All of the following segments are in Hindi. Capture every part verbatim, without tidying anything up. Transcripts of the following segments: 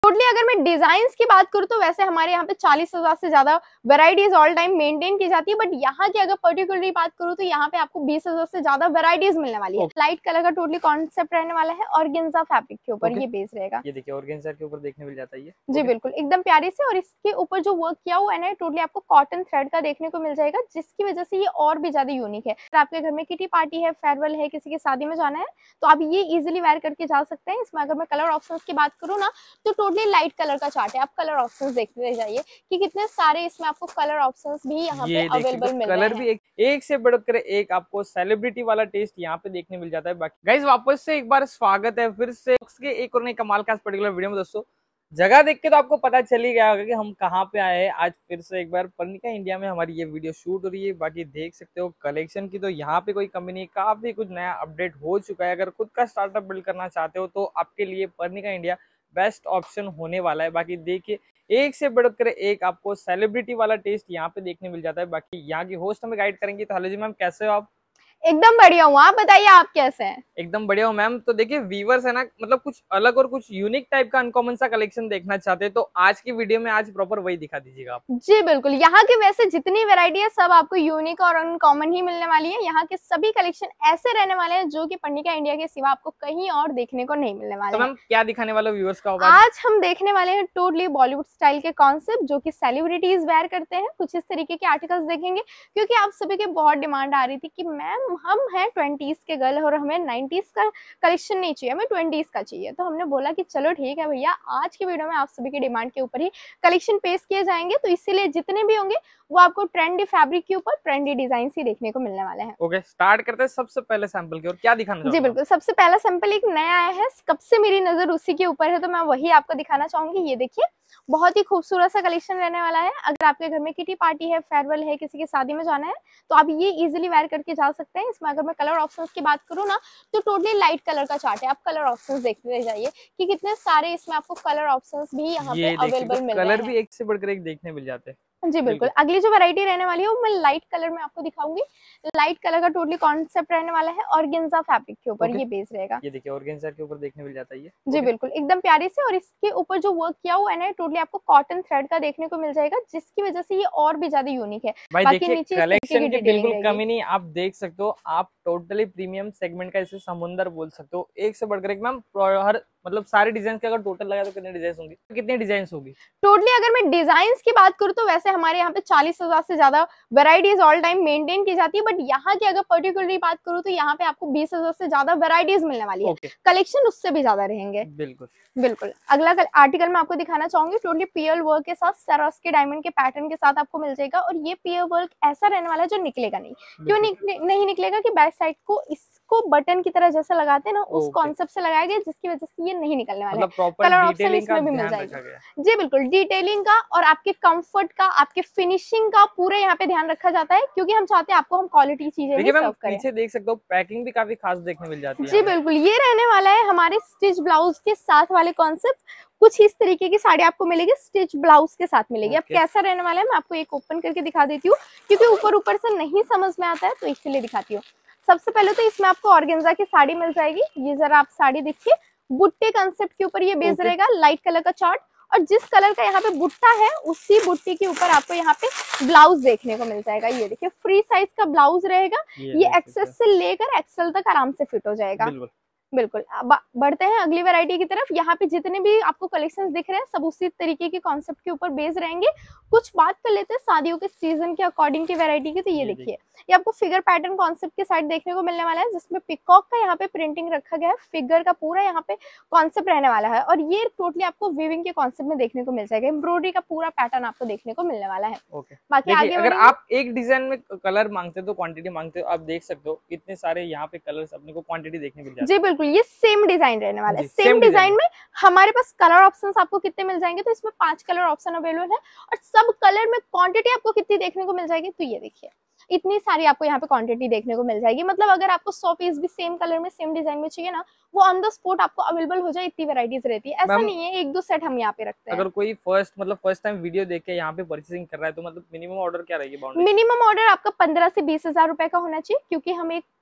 टोटली अगर मैं डिजाइन्स की बात करूँ तो वैसे हमारे यहाँ पे चालीस हजार से ज्यादा वैरायटीज ऑल टाइम मेंटेन की जाती है, बट यहाँ की अगर पर्टिकुलरली बात करूँ तो यहाँ पे आपको बीस हजार से ज्यादा वैरायटीज मिलने वाली है। लाइट कलर का टोटली कॉन्सेप्ट रहने वाला है, ऑर्गेन्जा फैब्रिक के ऊपर ये बेस रहेगा। ये देखिए ऑर्गेन्जा के ऊपर देखने मिल जाता है ये। जी बिल्कुल, एकदम प्यारे से। और इसके ऊपर जो वर्क किया हुआ है ना, टोटली आपको कॉटन थ्रेड का देखने को मिल जाएगा, जिसकी वजह से ये और भी ज्यादा यूनिक है। अगर आपके घर में किटी पार्टी है, फेयरवेल है, किसी की शादी में जाना है तो आप ये इजीली वेयर करके जा सकते हैं। इसमें अगर मैं कलर ऑप्शंस की बात करूँ ना तो टोटली लाइट कलर का चार्ट है। आप कलर ऑप्शंस देखते जाइए कि कितने सारे इसमें आपको कलर ऑप्शंस भी यहाँ पे अवेलेबल मिल रहे हैं। कलर भी एक, एक से बढ़कर एक आपको सेलिब्रिटी वाला टेस्ट यहाँ पे देखने मिल जाता है। बाकी गाइस वापस से एक बार स्वागत है फिर से एक और नई कमाल का पर्टिकुलर वीडियो में। दोस्तों जगह देख के तो आपको पता चल ही गया होगा कि हम कहाँ पे आए हैं। आज फिर से एक बार पर्निका इंडिया में हमारी ये वीडियो शूट हो रही है। बाकी देख सकते हो कलेक्शन की तो यहाँ पे कोई कमी नहीं, काफी कुछ नया अपडेट हो चुका है। अगर खुद का स्टार्टअप बिल्ड करना चाहते हो तो आपके लिए पर्निका इंडिया बेस्ट ऑप्शन होने वाला है। बाकी देखिए एक से बढ़कर एक आपको सेलिब्रिटी वाला टेस्ट यहाँ पे देखने मिल जाता है। बाकी यहाँ की होस्ट हमें गाइड करेंगी। तो हेलो जी मैम, कैसे हो आप? एकदम बढ़िया हूँ, आप बताइए आप कैसे हैं? एकदम बढ़िया हूँ मैम। तो देखिए व्यूवर्स है ना, मतलब कुछ अलग और कुछ यूनिक टाइप का अनकॉमन सा कलेक्शन देखना चाहते हैं तो आज की वीडियो में आज प्रॉपर वही दिखा दीजिएगा आप। जी बिल्कुल, यहाँ की वैसे जितनी वैरायटी है सब आपको यूनिक और अनकॉमन ही मिलने वाली है। यहाँ के सभी कलेक्शन ऐसे रहने वाले हैं जो कि पर्निका इंडिया के सिवा आपको कहीं और देखने को नहीं मिलने वाले। तो मैम क्या दिखाने वाले व्यूवर्स का? आज हम देखने वाले हैं टोटली बॉलीवुड स्टाइल के कॉन्सेप्ट जो कि सेलिब्रिटीज वेयर करते हैं। कुछ इस तरीके के आर्टिकल्स देखेंगे क्योंकि आप सभी की बहुत डिमांड आ रही थी कि मैम हम हैं ट्वेंटीज के गर्ल और हमें नाइनटीज का कलेक्शन नहीं चाहिए, हमें ट्वेंटीज का चाहिए। तो हमने बोला कि चलो ठीक है भैया, आज की वीडियो में आप सभी की डिमांड के ऊपर ही कलेक्शन पेश किए जाएंगे। तो इसीलिए जितने भी होंगे वो आपको ट्रेंडी फैब्रिक के ऊपर ट्रेंडी डिजाइन ही देखने को मिलने वाले हैं। ओके, स्टार्ट करते हैं सबसे पहले सैंपल की। और क्या दिखाना जी बिल्कुल, सबसे पहला सैंपल एक नया आया है, कब से मेरी नजर उसी के ऊपर है तो मैं वही आपको दिखाना चाहूंगी। ये देखिए बहुत ही खूबसूरत सा कलेक्शन रहने वाला है। अगर आपके घर में किटी पार्टी है, फेयरवेल है, किसी की शादी में जाना है तो आप ये इजीली वेयर करके जा सकते हैं। इसमें अगर मैं कलर ऑप्शंस की बात करूँ ना तो टोटली लाइट कलर का चार्ट है। आप कलर ऑप्शंस देखते जाइए कि कितने सारे इसमें आपको कलर ऑप्शंस भी यहाँ पे अवेलेबल मिल रहे हैं। कलर भी एक से बढ़कर एक देखने मिल जाते हैं। जी बिल्कुल, अगली जो वैरायटी रहने वाली है वो मैं लाइट कलर में आपको दिखाऊंगी। लाइट कलर का टोटली कॉन्सेप्ट रहने वाला है, ऑर्गेन्जा फैब्रिक के ऊपर ये बेस रहेगा। ये देखिए ऑर्गेन्जा के ऊपर देखने मिल जाता है ये। जी बिल्कुल, एकदम प्यारे से। और इसके ऊपर जो वर्क किया हुआ है ना, टोटली आपको कॉटन थ्रेड का देखने को मिल जाएगा, जिसकी वजह से ये और भी ज्यादा यूनिक है। भाई देखिए कलेक्शन की बिल्कुल कमी नहीं, आप देख सकते हो। आप टोटली प्रीमियम सेगमेंट का इसे समुंदर बोल सकते हो। एक से बढ़कर एक मैम, हर मतलब सारे डिजाइन के अगर टोटल लगा तो कितने डिजाइन होंगे? कितने डिजाइन होगी टोटली? अगर मैं डिजाइन्स की बात करूँ तो वैसे हमारे यहाँ पे चालीस हजार से ज्यादा वैरायटीज ऑल टाइम मेंटेन की जाती है, बट यहाँ की अगर पर्टिकुलरली बात करूँ तो यहाँ पे आपको बीस हजार से ज्यादा वैरायटीज मिलने वाली है। कलेक्शन उससे भी ज्यादा रहेंगे। बिल्कुल बिल्कुल। अगला आर्टिकल मैं आपको दिखाना चाहूंगी, टोटली पियर वर्क के साथ सरोस के डायमंड के पैटर्न के साथ आपको मिल जाएगा। और ये पियर वर्क ऐसा रहने वाला है जो निकलेगा नहीं। क्यों निकले, नहीं निकलेगा कि बैक साइड को इसको बटन की तरह जैसा लगाते हैं ना, उस कॉन्सेप्ट से लगाया गया जिसकी वजह से ये नहीं निकलने वाला है। कलर ऑप्शन इसमें भी मिल जाएगा। जी बिल्कुल, डिटेलिंग का और आपके कंफर्ट का, आपके फिनिशिंग का पूरा यहाँ पे ध्यान रखा जाता है क्योंकि हम चाहते हैं आपको हम क्वालिटी चीजें भी सर्व करें। पीछे देख सकते हो पैकिंग भी काफी खास देखने मिल जाती है। जी बिल्कुल, ये रहने वाला है हमारे स्टिच ब्लाउज के साथ वाले कॉन्सेप्ट। कुछ इस तरीके की साड़ी आपको मिलेगी, स्टिच ब्लाउज के साथ मिलेगी। अब कैसा रहने वाला है मैं आपको एक ओपन करके दिखा देती हूँ क्योंकि ऊपर ऊपर से नहीं समझ में आता है तो इसलिए दिखाती हूँ। सबसे पहले तो इसमें आपको ऑर्गेन्जा की साड़ी मिल जाएगी। ये जरा आप साड़ी देखिए, बुट्टे कंसेप्ट के ऊपर ये बेस रहेगा, लाइट कलर का चार्ट। और जिस कलर का यहाँ पे बुट्टा है उसी बुट्टी के ऊपर आपको यहाँ पे ब्लाउज देखने को मिल जाएगा। ये देखिए फ्री साइज का ब्लाउज रहेगा। ये, ये एक्सेस से लेकर एक्सेल तक आराम से फिट हो जाएगा। बिल्कुल। अब बढ़ते हैं अगली वैरायटी की तरफ। यहाँ पे जितने भी आपको कलेक्शंस दिख रहे हैं सब उसी तरीके के कॉन्सेप्ट के ऊपर बेस रहेंगे। कुछ बात कर लेते हैं शादियों के सीजन के अकॉर्डिंग की वैरायटी की। तो ये देखिए ये आपको फिगर पैटर्न कॉन्सेप्ट के साइड देखने को मिलने वाला है जिसमें पिकॉक का यहाँ पे प्रिंटिंग रखा गया है। फिगर का पूरा यहाँ पे कॉन्सेप्ट रहने वाला है और ये टोटली आपको वीविंग के कॉन्सेप्ट में देखने को मिल जाएगा। एम्ब्रॉयडरी का पूरा पैटर्न आपको देखने को मिलने वाला है। बाकी आगे अगर आप एक डिजाइन में कलर मांगते हो तो क्वांटिटी मांगते हो, आप देख सकते हो कितने सारे यहाँ पे कलर्स अपने को क्वांटिटी देखने मिल जाती है। जी बिल्कुल, ये सेम डिजाइन रहने वाला है। सेम डिजाइन में हमारे पास कलर ऑप्शंस आपको कितने मिल जाएंगे? तो इसमें पांच कलर ऑप्शन अवेलेबल है और सब कलर में क्वांटिटी आपको कितनी देखने को मिल जाएगी? तो ये देखिए इतनी सारी आपको यहाँ पे क्वांटिटी देखने को मिल जाएगी। मतलब अगर आपको सौ पीस भी सेम कलर में सेम डिजाइन में चाहिए ना, वो ऑन द स्पॉट आपको अवेलेबल हो जाए, इतनी वैरायटीज रहती है। ऐसा नहीं है एक दो सेट हम यहाँ पे रखते हैं। अगर कोई फर्स्ट मतलब फर्स्ट टाइम वीडियो देख के यहाँ पे परचेसिंग कर रहा है तो मतलब मिनिमम ऑर्डर क्या रहेगी? मिनिमम ऑर्डर आपका पंद्रह से बीस हजार रुपए का होना चाहिए क्योंकि हम एक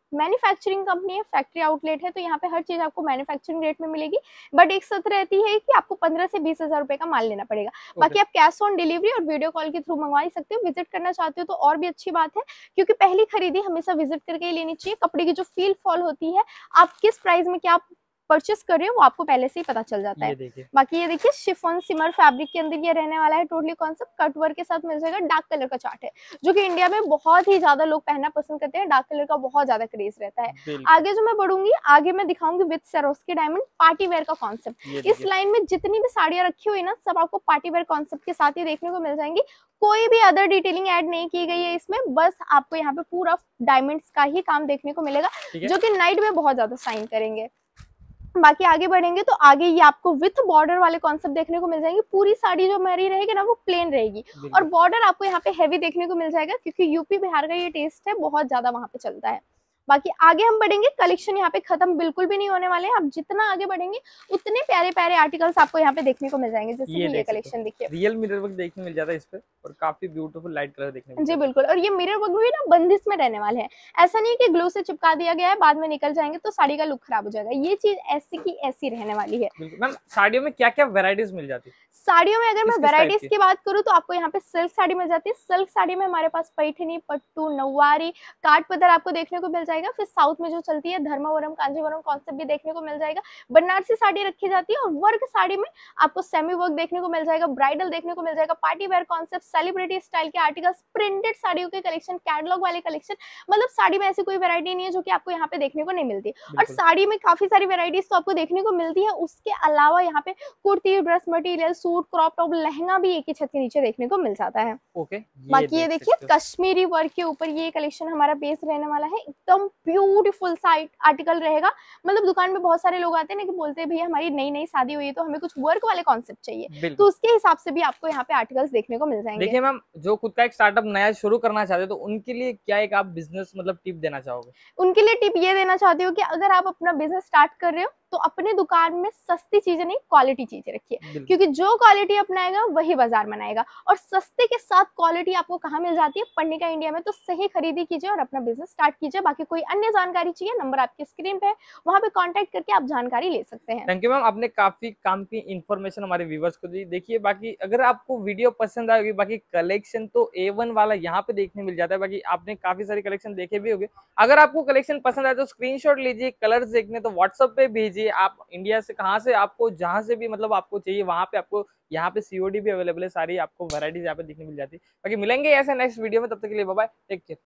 मैन्युफैक्चरिंग कंपनी है, फैक्ट्री आउटलेट है, तो यहाँ पे हर चीज आपको मैन्युफैक्चरिंग रेट में मिलेगी। बट एक शर्त रहती है कि आपको पंद्रह से बीस हजार रुपए का माल लेना पड़ेगा। okay. बाकी आप कैश ऑन डिलीवरी और वीडियो कॉल के थ्रू मंगवा ही सकते हो। विजिट करना चाहते हो तो और भी अच्छी बात है, क्योंकि पहली खरीदी हमेशा विजिट करके ही लेनी चाहिए। कपड़े की जो फील फॉल होती है, आप किस प्राइस में क्या परचेस कर रहे हो वो आपको पहले से ही पता चल जाता है। ये बाकी ये देखिए शिफॉन सिमर फैब्रिक के अंदर ये रहने वाला है। टोटली कॉन्सेप्ट कट वर्क के साथ मिल जाएगा। डार्क कलर का चार्ट है, जो कि इंडिया में बहुत ही ज्यादा लोग पहनना पसंद करते हैं। डार्क कलर का बहुत ज्यादा क्रेज रहता है। आगे जो मैं बढ़ूंगी, आगे मैं दिखाऊंगी with Swarovski diamond party wear का कॉन्सेप्ट। इस लाइन में जितनी भी साड़ियां रखी हुई ना, सब आपको पार्टी वेयर कॉन्सेप्ट के साथ ही देखने को मिल जाएंगी। कोई भी अदर डिटेलिंग ऐड नहीं की गई है इसमें, बस आपको यहाँ पे पूरा डायमंड्स का ही काम देखने को मिलेगा, जो कि नाइट में बहुत ज्यादा शाइन करेंगे। बाकी आगे बढ़ेंगे तो आगे ये आपको विथ बॉर्डर वाले कॉन्सेप्ट देखने को मिल जाएंगे। पूरी साड़ी जो हमारी रहेगी ना, वो प्लेन रहेगी और बॉर्डर आपको यहाँ पे हैवी देखने को मिल जाएगा, क्योंकि यूपी बिहार का ये टेस्ट है, बहुत ज्यादा वहां पे चलता है। बाकी आगे हम बढ़ेंगे, कलेक्शन यहाँ पे खत्म बिल्कुल भी नहीं होने वाले हैं। आप जितना आगे बढ़ेंगे उतने प्यारे प्यारे आर्टिकल्स आपको यहाँ पे देखने को मिल जाएंगे। जैसे ये, ये कलेक्शन देखिए, रियल मिरर वर्क देखने मिल जाता है इस पे, और काफी ब्यूटीफुल लाइट कलर देखने को। जी बिल्कुल, और ये मिरर वर्क भी ना बंदिश में रहने वाले हैं। ऐसा नहीं कि ग्लू से चिपका दिया गया है, बाद में निकल जाएंगे तो साड़ी का लुक खराब हो जाएगा। ये चीज ऐसी की ऐसी रहने वाली है। मैम साड़ियों में क्या क्या वेराइटीज मिल जाती है? साड़ियों में अगर मैं वेराइटीज की बात करूँ तो आपको यहाँ पे सिल्क साड़ी मिल जाती है। सिल्क साड़ी में हमारे पास पैठनी, पट्टू, नौवारी, काट पदर आपको देखने को मिल जाएगा। फिर साउथ में जो चलती है धर्मावरम, कांजीवरम कॉन्सेप्ट भी देखने को मिल जाएगा। बनारसी साड़ी रखी जाती है, और वर्क साड़ी में आपको सेमी वर्क देखने को मिल जाएगा, ब्राइडल देखने को मिल जाएगा, party wear concept, celebrity style के आर्टिकल्स, प्रिंटेड साड़ियों के कलेक्शन, कैटलॉग वाले कलेक्शन। मतलब साड़ी में ऐसी कोई वैरायटी नहीं है जो कि आपको यहाँ पे देखने को नहीं मिलती। और साड़ी में काफी सारी वेराइटीज तो आपको देखने को मिलती है। उसके अलावा यहाँ पे kurti, dress material, suit, crop top, lehenga भी एक ही छत के नीचे देखने को मिल जाता है। ओके, बाकी ये देखिए कश्मीरी वर्क के ऊपर ये कलेक्शन हमारा बेस रहने वाला है। एकदम ब्यूटीफुल साइड आर्टिकल रहेगा। मतलब दुकान में बहुत सारे लोग आते हैं ना कि बोलते हैं भैया हमारी नई नई शादी हुई है तो हमें कुछ वर्क वाले कॉन्सेप्ट चाहिए, तो उसके हिसाब से भी आपको यहाँ पे आर्टिकल्स देखने को मिल जाएंगे। देखिए मैम, जो खुद का एक स्टार्टअप नया शुरू करना चाहते हो तो उनके लिए क्या एक आप बिजनेस मतलब टिप देना चाहोगे? उनके लिए टिप ये देना चाहती हूँ कि अगर आप अपना बिजनेस स्टार्ट कर रहे हो तो अपने दुकान में सस्ती चीजें नहीं, क्वालिटी चीजें रखिए, क्योंकि जो क्वालिटी अपनाएगा वही बाजार बनाएगा। और सस्ते के साथ क्वालिटी आपको कहाँ मिल जाती है? पर्णिका इंडिया में। तो सही खरीदी कीजिए और अपना बिजनेस स्टार्ट कीजिए। बाकी कोई अन्य जानकारी चाहिए, नंबर आपकी स्क्रीन पे है, वहां पे कांटेक्ट करके आप जानकारी ले सकते हैं। थैंक यू मैम, आपने काफी काम की इन्फॉर्मेशन हमारे व्यूवर्स को दी। देखिए बाकी अगर आपको वीडियो पसंद आएगी, बाकी कलेक्शन तो ए वन वाला यहाँ पे देखने मिल जाता है। बाकी आपने काफी सारी कलेक्शन देखे भी होंगे। अगर आपको कलेक्शन पसंद आए तो स्क्रीनशॉट लीजिए, कलर्स देखने तो व्हाट्सएप पे भेजिए। आप इंडिया से कहाँ से आपको जहां से भी मतलब आपको चाहिए वहां पे आपको यहाँ पे सीओडी भी अवेलेबल है। सारी आपको वैरायटीज यहाँ पे देखने मिल जाती है। बाकी मिलेंगे ऐसे नेक्स्ट वीडियो में, तब तक के लिए बाय बाय, टेक केयर।